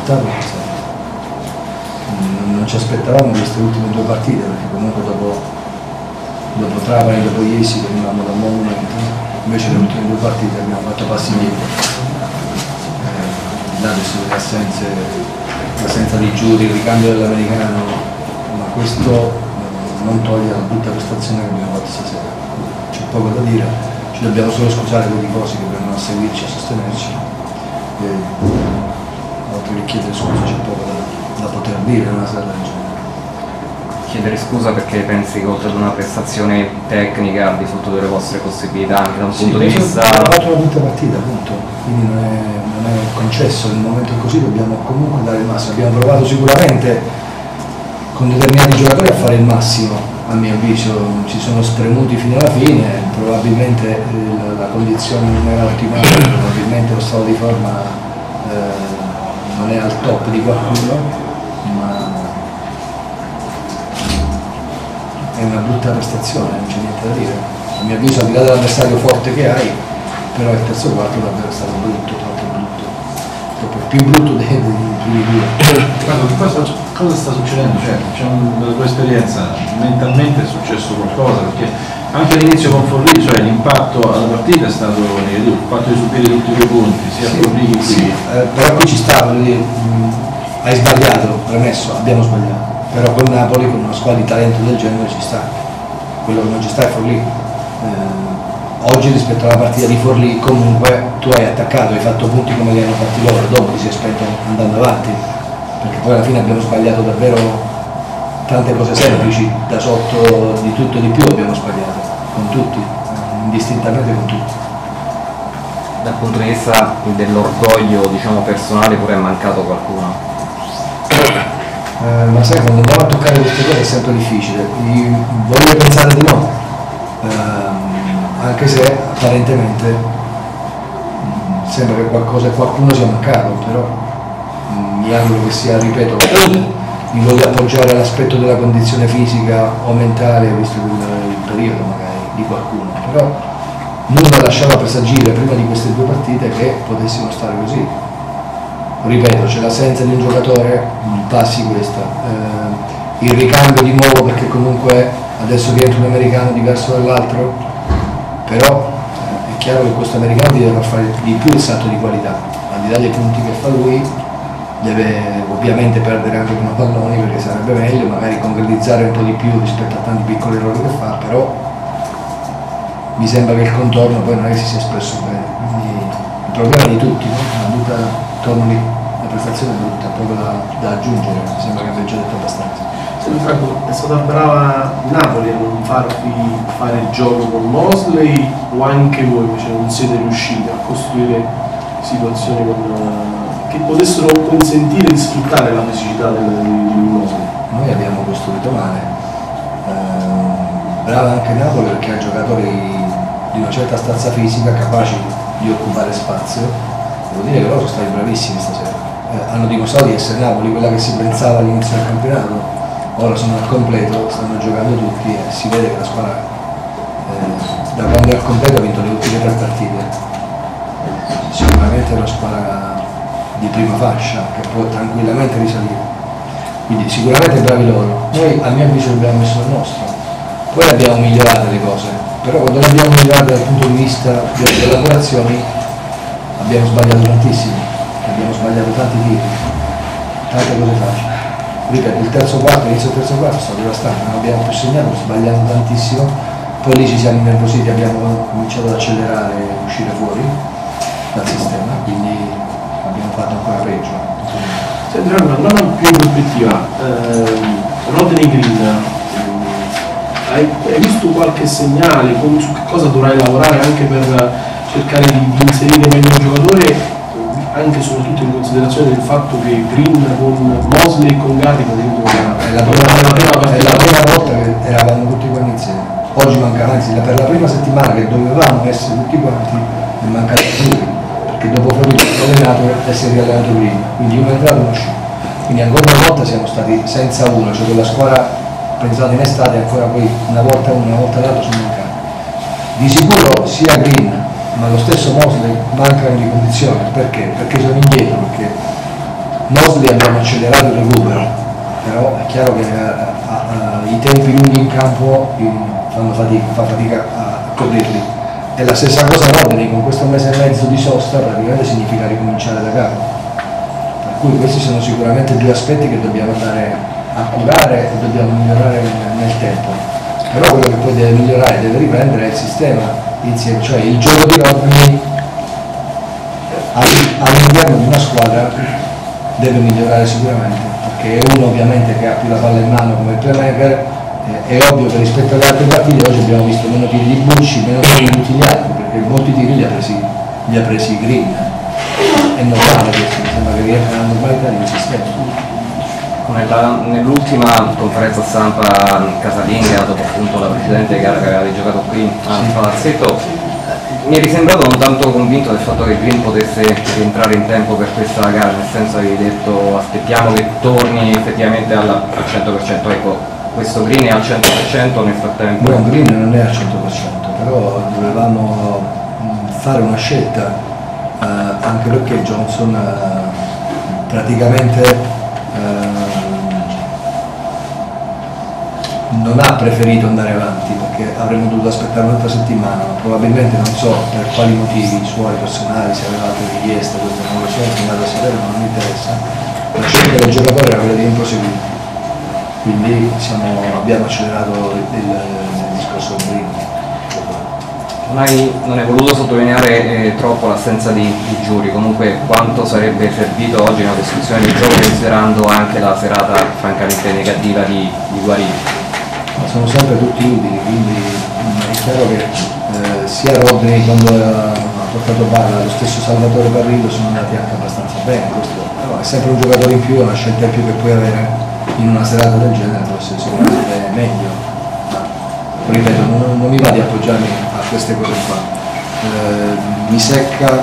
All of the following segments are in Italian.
risultato non ci aspettavamo queste ultime due partite, perché comunque dopo Trapani, dopo Iesi venivamo da un buon momento, invece le ultime due partite abbiamo fatto passi indietro. Adesso le assenze, l'assenza di Giuri, il ricambio dell'americano, ma questo non toglie la brutta prestazione che abbiamo fatto stasera. C'è poco da dire, ci dobbiamo solo scusare per i tifosi che vengono a seguirci, a sostenerci. Oltre che chiedere scusa c'è poco da poter dire in una sera del genere. Chiedere scusa perché pensi che oltre ad una prestazione tecnica al di sotto delle vostre possibilità anche da un punto di vista... Abbiamo fatto una brutta partita, appunto, quindi non è concesso, nel momento così dobbiamo comunque dare il massimo. Abbiamo provato sicuramente con determinati giocatori a fare il massimo, a mio avviso, ci sono spremuti fino alla fine, probabilmente la condizione non era ottimale, probabilmente lo stato di forma non è al top di qualcuno, ma è una brutta prestazione, non c'è niente da dire. A mio avviso, al di là dell'avversario forte che hai, però il terzo quarto davvero è stato brutto, troppo brutto, più brutto dei primi due. Cosa sta succedendo? Cioè, dalla tua esperienza, mentalmente è successo qualcosa? Perché anche all'inizio con Forlì, cioè l'impatto alla partita è stato negativo, il fatto di subire tutti i 2 punti, sia Forlì che qui. Però qui ci sta, hai sbagliato, premesso, abbiamo sbagliato. Però con Napoli, con una squadra di talento del genere ci sta, quello che non ci sta è Forlì. Oggi rispetto alla partita di Forlì comunque tu hai attaccato, hai fatto punti come li hanno fatti loro, dopo ti si è spento andando avanti, perché poi alla fine abbiamo sbagliato davvero tante cose semplici, da sotto di tutto e di più abbiamo sbagliato, con tutti, indistintamente con tutti. Dal punto di vista dell'orgoglio, diciamo, personale pure è mancato qualcuno? Ma sai, quando andiamo a toccare queste cose è sempre difficile. Voglio pensare di no, anche se apparentemente sembra che qualcosa e qualcuno sia mancato, però mi auguro che sia, ripeto, mi voglio appoggiare all'aspetto della condizione fisica o mentale, visto il periodo magari di qualcuno, però nulla lasciava presagire prima di queste due partite che potessimo stare così. Ripeto, c'è l'assenza di un giocatore, passi questa, il ricambio di nuovo perché comunque adesso rientra un americano diverso dall'altro, però è chiaro che questo americano deve fare di più il salto di qualità, al di là dei punti che fa lui, deve ovviamente perdere anche meno palloni perché sarebbe meglio, magari concretizzare un po' di più rispetto a tanti piccoli errori che fa, però mi sembra che il contorno poi non è che si sia espresso bene, quindi il problema di tutti, no? La Luca torno lì, la prestazione è brutta, poco da aggiungere, mi sembra che abbia già detto abbastanza. Franco, è stata brava Napoli a non farvi fare il gioco con Mosley o anche voi invece non siete riusciti a costruire situazioni che potessero consentire di sfruttare la fisicità di Mosley? Noi abbiamo costruito male, brava anche Napoli perché ha giocatori di una certa stazza fisica capaci di occupare spazio. Devo dire che loro sono stati bravissimi stasera, hanno dimostrato di essere Napoli, quella che si pensava all'inizio del campionato, ora sono al completo, stanno giocando tutti e si vede che la squadra da quando è al completo ha vinto le ultime 3 partite, sicuramente è una squadra di prima fascia che può tranquillamente risalire, quindi sicuramente bravi loro, noi a mio avviso abbiamo messo il nostro, poi abbiamo migliorato le cose, però quando le abbiamo migliorate dal punto di vista delle elaborazioni abbiamo sbagliato tantissimo, abbiamo sbagliato tanti tiri, tante cose facili. Ripeto, l'inizio del terzo quarto è stato devastante, non abbiamo più segnato, sbagliando tantissimo, poi lì ci siamo innervositi, abbiamo cominciato ad accelerare e uscire fuori dal sistema, quindi abbiamo fatto ancora peggio. Senti, una domanda più obiettiva, Rodney Green, hai visto qualche segnale su che cosa dovrai lavorare anche per cercare di inserire meglio il giocatore, anche e soprattutto in considerazione del fatto che Green con Mosley e con Gatti è la prima volta che eravamo tutti quanti insieme, oggi manca, anzi per la prima settimana che dovevamo essere tutti quanti è mancato lui, perché dopo Forlì allenato e si è riallenato Green, quindi uno è entrato e uno uscito, quindi ancora una volta siamo stati senza uno, cioè quella squadra pensata in estate ancora poi una volta uno, una volta l'altro sono mancati. Di sicuro sia Green ma lo stesso Mosley mancano di condizione, perché? Perché sono indietro, perché Mosley abbiamo accelerato il recupero, però è chiaro che i tempi lunghi in campo fa fatica a coprirli. E la stessa cosa Rodney, con questo mese e mezzo di sosta praticamente significa ricominciare da capo. Per cui questi sono sicuramente due aspetti che dobbiamo andare a curare e dobbiamo migliorare nel tempo. Però quello che poi deve migliorare, deve riprendere è il sistema insieme, cioè il gioco di Rodney all'interno di una squadra deve migliorare sicuramente, perché è uno ovviamente che ha più la palla in mano come playmaker. È ovvio che rispetto alle altre partite oggi abbiamo visto meno tiri di Bucci, meno tiri di tutti gli altri, perché molti tiri li ha presi Green. È normale questo, mi sembra che rientra nella normalità di un sistema. Nell'ultima conferenza stampa casalinga, dopo appunto la precedente gara che avevate giocato qui al Palazzetto, mi eri sembrato non tanto convinto del fatto che Green potesse rientrare in tempo per questa gara, nel senso avevi detto aspettiamo che torni effettivamente al 100%, ecco. Questo Green è al 100% nel frattempo? No, Green non è al 100%, però dovevamo fare una scelta, anche perché Johnson praticamente non ha preferito andare avanti, perché avremmo dovuto aspettare un'altra settimana, probabilmente non so per quali motivi suoi personali, se aveva altre richieste, questo non lo so, non vado a sapere, ma non mi interessa. La scelta del giocatore era quella di non proseguire. Quindi abbiamo accelerato il discorso del Green. Non hai voluto sottolineare troppo l'assenza di Giuri, comunque quanto sarebbe servito oggi una descrizione del gioco considerando anche la serata francamente negativa di Guarini? Sono sempre tutti utili, quindi è chiaro che sia Rodney quando ha portato palla, lo stesso Salvatore Parrillo sono andati anche abbastanza bene, però è sempre un giocatore in più, è una scelta in più che puoi avere in una serata del genere, forse sicuramente meglio, ma ripeto, non mi va di appoggiarmi a queste cose qua. Mi secca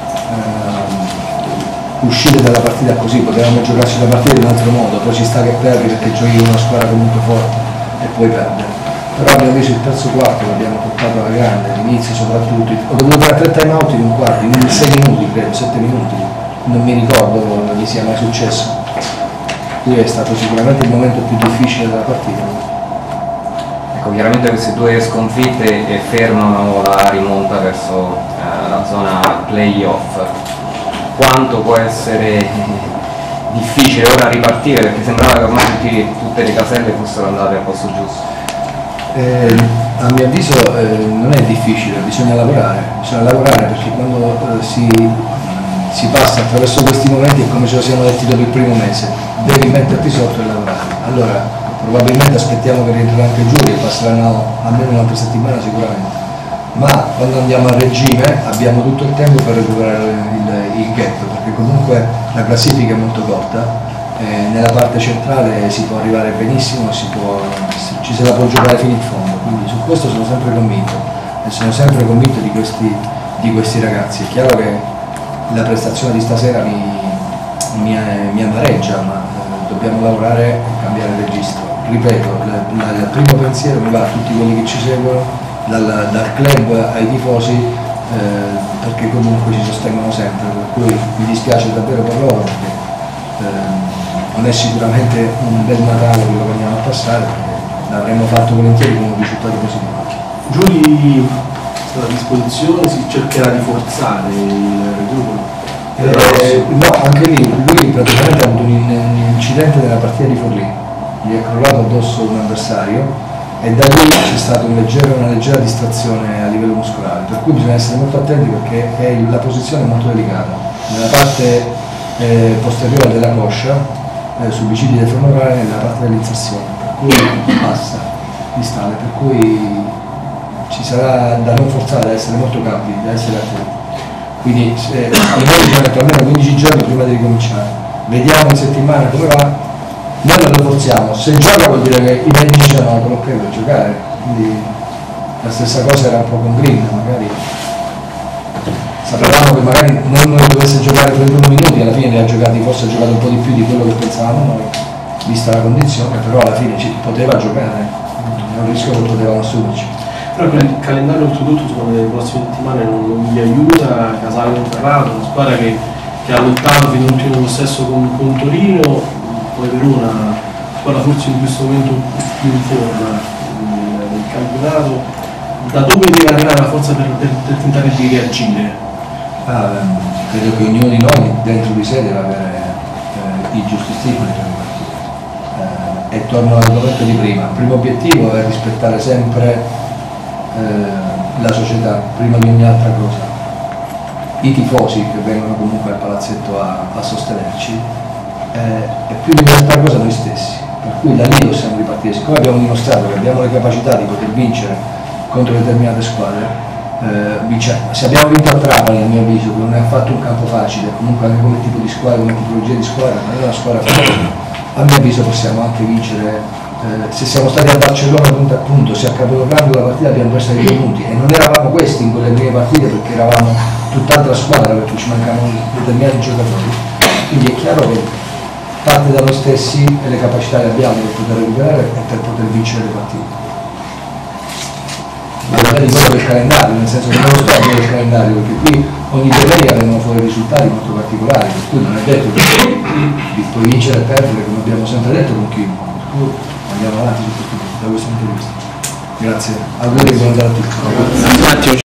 uscire dalla partita così, potevamo giocarci la partita in un altro modo, poi ci sta che perdi perché giochi una squadra comunque forte e puoi perdere. Però abbiamo visto il terzo quarto, l'abbiamo portato alla grande, all'inizio soprattutto, ho dovuto fare 3 time out in un quarto, in 6 minuti credo, 7 minuti, non mi ricordo che sia mai successo. Qui è stato sicuramente il momento più difficile della partita. Ecco, chiaramente queste due sconfitte fermano la rimonta verso la zona playoff. Quanto può essere difficile ora ripartire, perché sembrava che ormai tutte le caselle fossero andate al posto giusto? A mio avviso non è difficile, bisogna lavorare perché quando si passa attraverso questi momenti è come ce lo siamo detti dopo il primo mese, devi metterti sotto e lavorare. Allora probabilmente aspettiamo che rientrino anche Giuri e passeranno almeno un'altra settimana sicuramente, ma quando andiamo a regime abbiamo tutto il tempo per recuperare il gap, perché comunque la classifica è molto corta, nella parte centrale si può arrivare benissimo, ci se la può giocare fino in fondo, quindi su questo sono sempre convinto e sono sempre convinto di questi ragazzi. È chiaro che la prestazione di stasera mi amareggia, ma dobbiamo lavorare e cambiare il registro. Ripeto, il primo pensiero mi va a tutti quelli che ci seguono, dal club ai tifosi, perché comunque ci sostengono sempre, per cui mi dispiace davvero per loro, perché non è sicuramente un bel Natale quello che andiamo a passare, perché l'avremmo fatto volentieri con un risultato positivo. Giuri a disposizione, si cercherà di forzare il recupero? No, anche lì, lui praticamente ha avuto un incidente nella partita di Forlì, gli è crollato addosso un avversario e da lì c'è stata una leggera distrazione a livello muscolare, per cui bisogna essere molto attenti perché la posizione è molto delicata. Nella parte posteriore della coscia, sul bicipite femorale, nella parte dell'inserzione, per cui passa distale, per cui ci sarà da non forzare, da essere molto capiti, da essere attenti. Quindi noi ci metto almeno 15 giorni prima di ricominciare, vediamo in settimana come va, noi non lo forziamo, se gioca vuol dire che i medici ci hanno dato l'ok per giocare, quindi la stessa cosa era un po' con Green, magari sapevamo che magari non dovesse giocare 31 minuti, alla fine li ha giocati, forse ha giocato un po' di più di quello che pensavamo noi, vista la condizione, però alla fine ci poteva giocare, è un rischio che potevamo assumerci. Però il calendario oltretutto le prossime settimane non gli aiuta, Casale Monferrato, una squadra che che ha lottato fino all'ultimo possesso con Torino, poi Verona, squadra forse in questo momento più in forma del campionato. Da dove deve arrivare la forza per tentare di reagire? Credo che ognuno di noi dentro di sé deve avere i giusti stimoli per ripartire. E torno all'argomento di prima. Il primo obiettivo è rispettare sempre la società prima di ogni altra cosa. I tifosi che vengono comunque al palazzetto a sostenerci e più di ogni altra cosa noi stessi. Per cui da lì possiamo ripartire. Siccome abbiamo dimostrato che abbiamo le capacità di poter vincere contro determinate squadre, se abbiamo vinto a Trapani, a mio avviso, che non è affatto un campo facile, comunque anche come tipo di squadra, come tipologia di squadra, non è una squadra facile, a mio avviso possiamo anche vincere. Se siamo stati a Barcellona punto a punto, se a Capogrande la partita abbiamo perso dei 2 punti e non eravamo questi in quelle prime partite perché eravamo tutt'altra squadra, perché ci mancavano determinati giocatori, quindi è chiaro che parte da noi stessi e le capacità che abbiamo per poter recuperare e per poter vincere le partite. Ma magari quello del calendario, nel senso che non lo sto a dire il calendario, perché qui ogni domenica vengono fuori risultati molto particolari, per cui non è detto che puoi vincere e perdere, come abbiamo sempre detto con chi, per cui andiamo avanti su questo punto, da questo punto di vista. Grazie, auguri e buona serata a tutti.